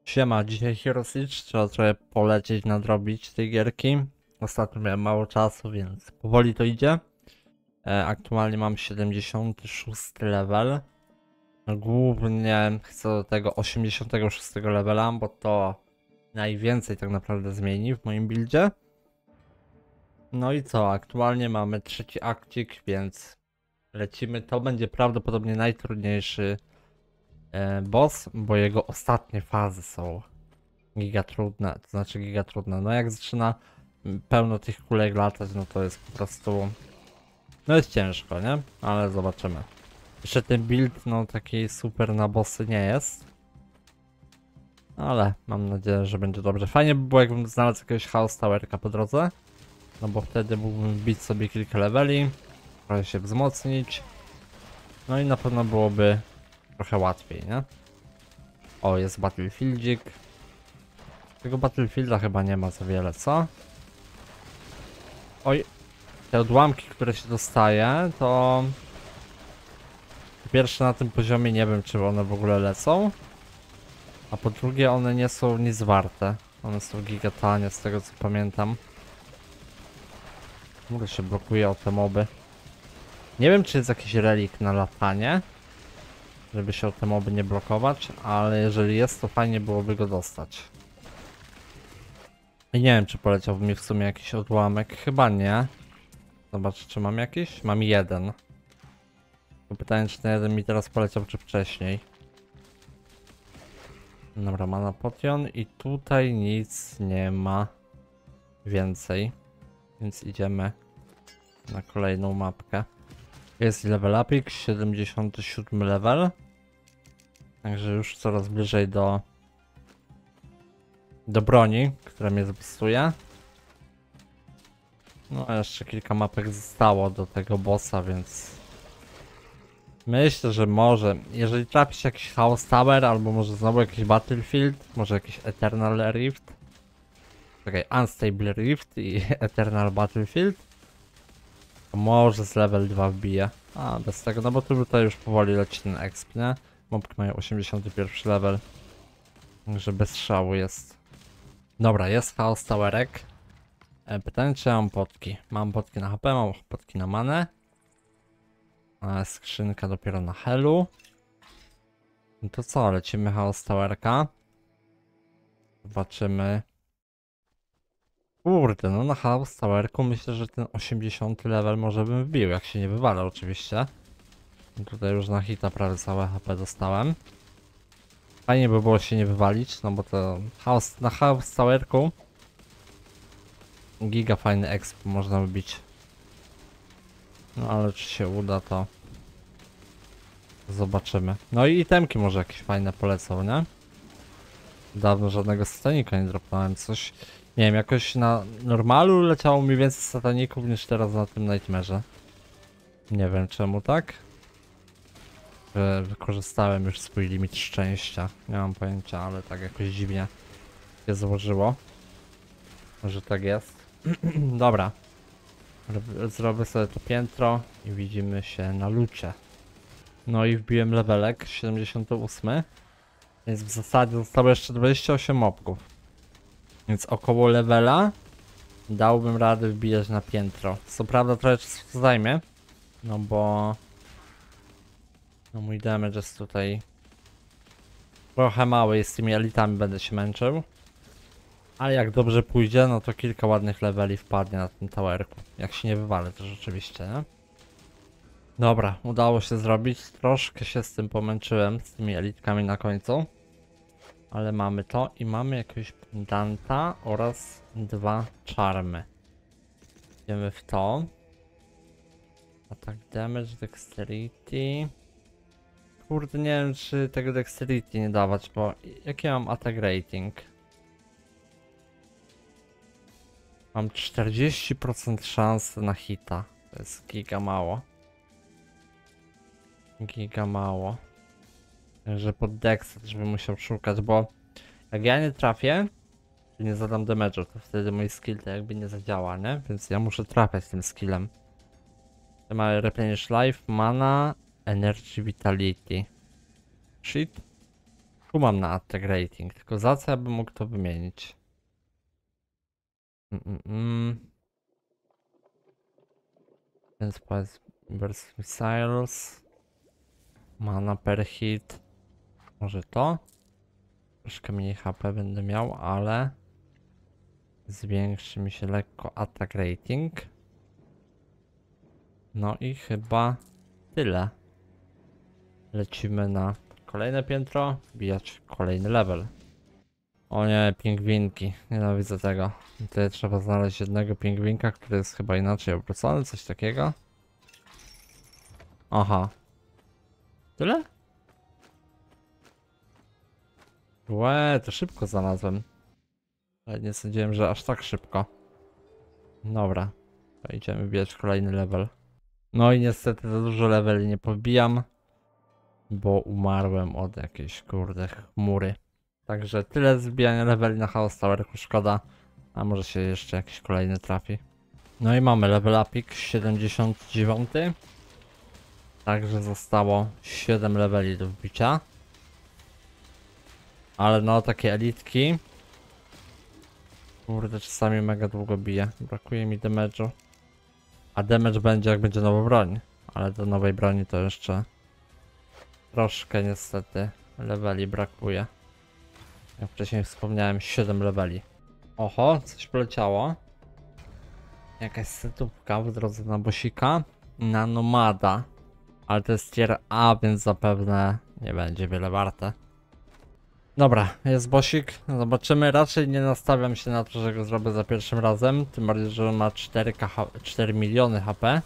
Siema, dzisiaj Heroes Reach, trzeba trochę polecieć, nadrobić tej gierki. Ostatnio miałem mało czasu, więc powoli to idzie. Aktualnie mam 76 level. Głównie chcę do tego 86 levela, bo to najwięcej tak naprawdę zmieni w moim buildzie. No i co, aktualnie mamy trzeci akcik, więc lecimy. To będzie prawdopodobnie najtrudniejszy boss, bo jego ostatnie fazy są giga trudne, to znaczy giga trudne. No jak zaczyna pełno tych kulek latać, no to jest po prostu... No jest ciężko, nie? Ale zobaczymy. Jeszcze ten build, no taki super na bossy nie jest. Ale mam nadzieję, że będzie dobrze. Fajnie by było, jakbym znalazł jakiegoś Chaos Towerka po drodze. No bo wtedy mógłbym wbić sobie kilka leveli, trochę się wzmocnić. No i na pewno byłoby trochę łatwiej, nie? O, jest Battlefieldzik. Tego Battlefielda chyba nie ma za wiele, co? Oj, te odłamki, które się dostaje, to... Po pierwsze na tym poziomie nie wiem, czy one w ogóle lecą. A po drugie one nie są nic warte. One są gigatanie, z tego co pamiętam. Może się blokuje o te moby. Nie wiem, czy jest jakiś relik na latanie, żeby się o te moby nie blokować, ale jeżeli jest, to fajnie byłoby go dostać. I nie wiem, czy poleciałby mi w sumie jakiś odłamek. Chyba nie. Zobacz, czy mam jakiś? Mam jeden. To pytanie, czy ten jeden mi teraz poleciał, czy wcześniej. Dobra, mana potion i tutaj nic nie ma więcej. Więc idziemy na kolejną mapkę. Jest level upik, 77 level. Także już coraz bliżej do broni, która mnie zbustuje. No a jeszcze kilka mapek zostało do tego bossa, więc myślę, że może, jeżeli trafi się jakiś Chaos Tower, albo może znowu jakiś Battlefield, może jakiś Eternal Rift. Czekaj, Unstable Rift i Eternal Battlefield. To może z level 2 wbije. A, bez tego, no bo tu tutaj już powoli leci ten exp, nie? Mobki mają 81 level. Także bez szału jest. Dobra, jest Chaos Towerek. Pytanie, czy ja mam potki. Mam potki na HP, mam potki na manę. Skrzynka dopiero na helu. No to co, lecimy Chaos Towerka. Zobaczymy. Kurde, no na Chaos Towerku myślę, że ten 80 level może bym wbił, jak się nie wywala oczywiście. Tutaj już na hita prawie całe HP dostałem. Fajnie by było się nie wywalić, no bo to na Chaos Towerku giga fajny exp można wbić. No ale czy się uda, to zobaczymy. No i itemki może jakieś fajne polecą, nie? Dawno żadnego satanika nie dropnąłem, coś... Nie wiem, jakoś na normalu leciało mi więcej sataników niż teraz na tym Nightmare'ze. Nie wiem czemu tak. Że wykorzystałem już swój limit szczęścia. Nie mam pojęcia, ale tak jakoś dziwnie się złożyło, że tak jest. Dobra. Zrobię sobie to piętro i widzimy się na lucie. No i wbiłem levelek 78. Więc w zasadzie zostało jeszcze 28 mobków. Więc około levela dałbym radę wbijać na piętro. Co prawda trochę czasu to zajmie. No bo... No mój damage jest tutaj trochę mały i z tymi elitami będę się męczył. Ale jak dobrze pójdzie, no to kilka ładnych leveli wpadnie na tym towerku. Jak się nie wywalę to rzeczywiście, nie? Dobra, udało się zrobić. Troszkę się z tym pomęczyłem, z tymi elitkami na końcu. Ale mamy to i mamy jakiegoś pendanta oraz 2 czarmy. Idziemy w to. Attack damage, dexterity. Kurde, nie wiem czy tego dexterity nie dawać, bo jaki mam attack rating? Mam 40% szans na hita. To jest giga mało. Giga mało. Także pod dex też bym musiał szukać, bo jak ja nie trafię, czy nie zadam damage'u, to wtedy mój skill to jakby nie zadziała, nie? Więc ja muszę trafiać tym skillem. To ma replenish life, mana, energy, vitality. Shit. Tu mam na attack rating, tylko za co ja bym mógł to wymienić? Więc powiedz burst missiles. Mana per hit. Może to? Troszkę mniej HP będę miał, ale zwiększy mi się lekko attack rating. No i chyba tyle. Lecimy na kolejne piętro, wbijać kolejny level. O nie, pingwinki. Nienawidzę tego. Tutaj trzeba znaleźć jednego pingwinka, który jest chyba inaczej obrócony, coś takiego. Aha. Tyle? Łe, to szybko znalazłem. Ale nie sądziłem, że aż tak szybko. Dobra. To idziemy wbijać kolejny level. No i niestety za dużo leveli nie pobijam. Bo umarłem od jakiejś kurde chmury. Także tyle zbijania leveli na Chaos Towerku, szkoda. A może się jeszcze jakiś kolejny trafi. No i mamy level upik 79. Także zostało 7 leveli do wbicia. Ale no takie elitki. Kurde, czasami mega długo bije. Brakuje mi damage'u. A damage będzie jak będzie nowa broń. Ale do nowej broni to jeszcze troszkę niestety leveli brakuje. Jak wcześniej wspomniałem, 7 leveli. Oho, coś poleciało. Jakaś setupka w drodze na bossika. Na nomada. Ale to jest tier A, więc zapewne nie będzie wiele warte. Dobra, jest bossik. Zobaczymy. Raczej nie nastawiam się na to, że go zrobię za pierwszym razem. Tym bardziej, że on ma 4 miliony HP.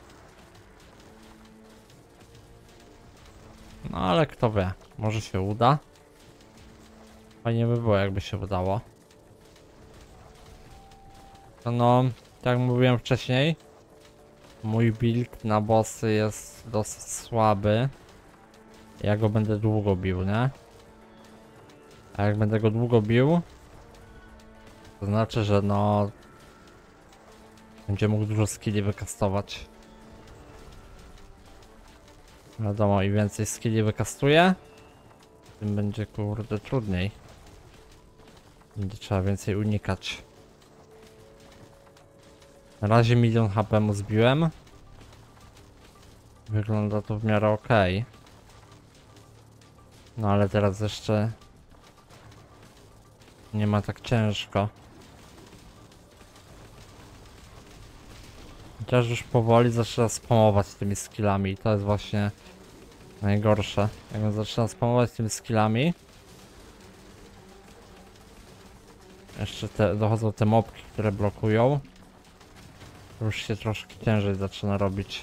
No ale kto wie, może się uda. Fajnie by było, jakby się udało. No, tak jak mówiłem wcześniej, mój build na bossy jest dosyć słaby. Ja go będę długo bił, nie? A jak będę go długo bił, to znaczy, że no będzie mógł dużo skilli wykastować. Wiadomo, im więcej skilli wykastuje, tym będzie kurde trudniej. Będzie trzeba więcej unikać. Na razie 1 000 000 HP mu zbiłem. Wygląda to w miarę ok. No ale teraz jeszcze nie ma tak ciężko. Chociaż już powoli zaczyna spamować tymi skillami i to jest właśnie najgorsze. Jak on zaczyna spamować tymi skillami, jeszcze dochodzą te mopki, które blokują. Już się troszkę ciężej zaczyna robić.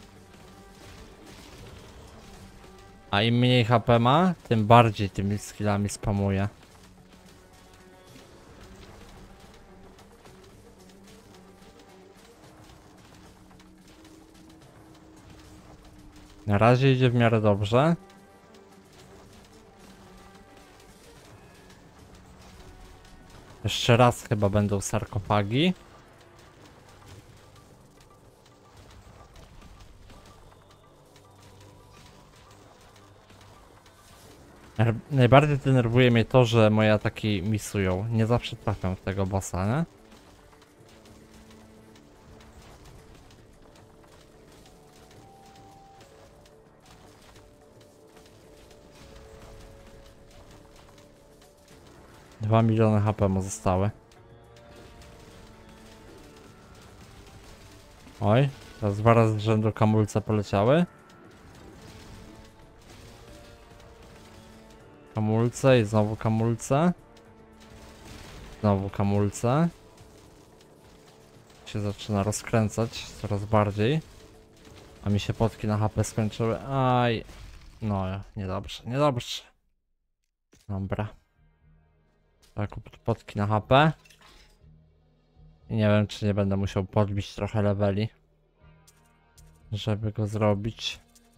A im mniej HP ma, tym bardziej tymi skillami spamuje. Na razie idzie w miarę dobrze. Jeszcze raz chyba będą sarkofagi. Najbardziej denerwuje mnie to, że moje ataki misują. Nie zawsze trafiam w tego bossa, nie? Dwa miliony HP mu zostały. Oj, teraz 2 razy z rzędu kamulce poleciały. Kamulce i znowu kamulce. Znowu kamulce. Się zaczyna rozkręcać coraz bardziej. A mi się potki na HP skończyły. Aj. No, niedobrze, niedobrze. Dobra. Tak, potki na HP. I nie wiem, czy nie będę musiał podbić trochę leveli, żeby go zrobić.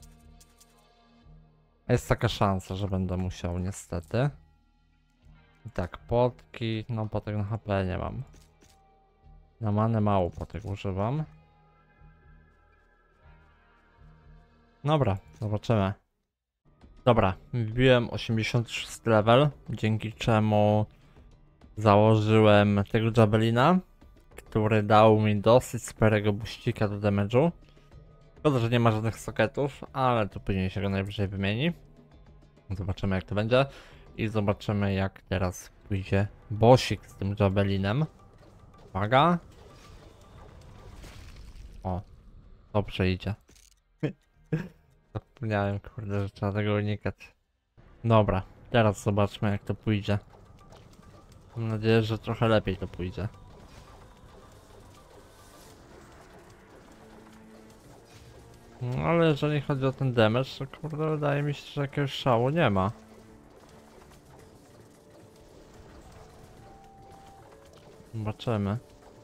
Jest taka szansa, że będę musiał, niestety. I tak, potki. No, potek na HP nie mam. Na manę mało potek używam. Dobra, zobaczymy. Dobra, wbiłem 86 level, dzięki czemu założyłem tego Javelina, który dał mi dosyć sporego buścika do damage'u. Szkoda, że nie ma żadnych socketów, ale to później się go najwyżej wymieni. Zobaczymy jak to będzie. I zobaczymy jak teraz pójdzie bossik z tym Javelinem. Uwaga. O, dobrze idzie. Zapomniałem, kurde, że trzeba tego unikać. Dobra, teraz zobaczmy jak to pójdzie. Mam nadzieję, że trochę lepiej to pójdzie. No, ale jeżeli chodzi o ten damage, to kurde wydaje mi się, że jakiegoś szału nie ma. Zobaczymy.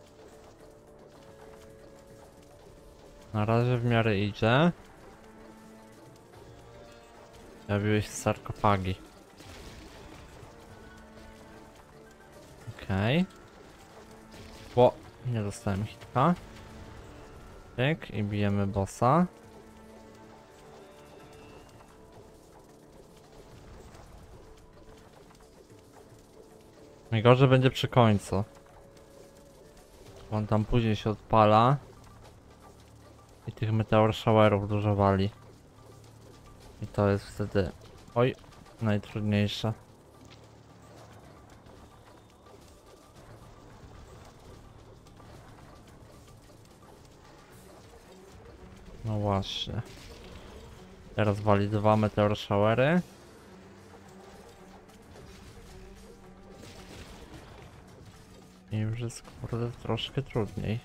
Na razie w miarę idzie. Pojawiły się sarkofagi. Okej. O, nie dostałem hitka. Tak, i bijemy bossa. Najgorzej będzie przy końcu. On tam później się odpala. I tych meteor showerów dużo wali. I to jest wtedy... Oj, najtrudniejsze. No właśnie. Teraz wali 2 meteor showery. I już jest kurde troszkę trudniej.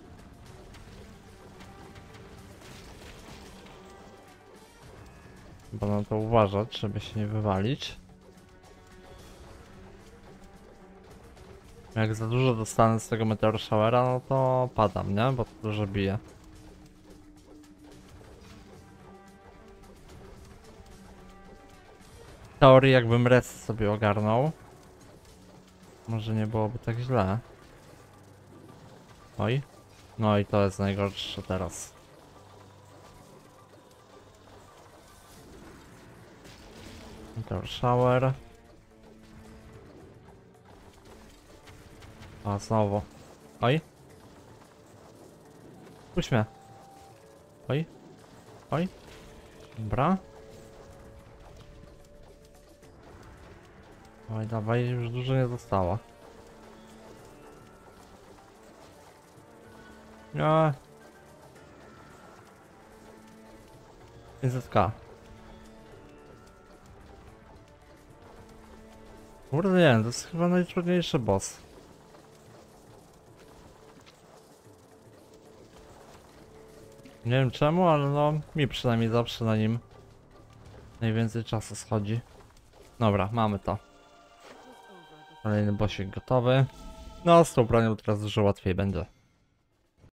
Bo na to uważać, żeby się nie wywalić. Jak za dużo dostanę z tego meteor showera, no to padam, nie? Bo to dużo bije. W teorii jakbym res sobie ogarnął, może nie byłoby tak źle. Oj. No i to jest najgorsze teraz. Meteor shower. A znowu. Oj. Puść mnie. Oj. Oj. Dobra. Oj, dawaj, już dużo nie zostało. Nie. 500k. Kurde nie wiem, to jest chyba najtrudniejszy boss. Nie wiem czemu, ale no mi przynajmniej zawsze na nim najwięcej czasu schodzi. Dobra, mamy to. Kolejny bossik gotowy. No z tą bronią teraz dużo łatwiej będzie.